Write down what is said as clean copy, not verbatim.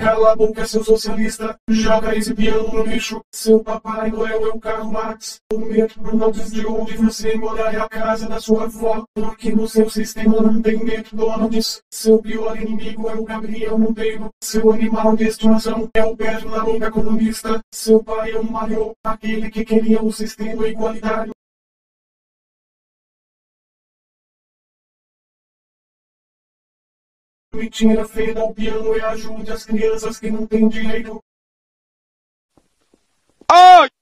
Cala a boca, seu socialista. Joga esse piano no lixo. Seu Papai Noel é o Karl Marx. O método não diz de onde você mora, é a casa da sua avó. Porque no seu sistema não tem McDonald's. Seu pior inimigo é o Gabriel Monteiro. Seu animal de estimação é o Pedro da Longa Comunista. Seu pai é o Mario, aquele que queria o sistema igualitário. Mentira, feira o piano e ajude as crianças que não têm direito. Ai!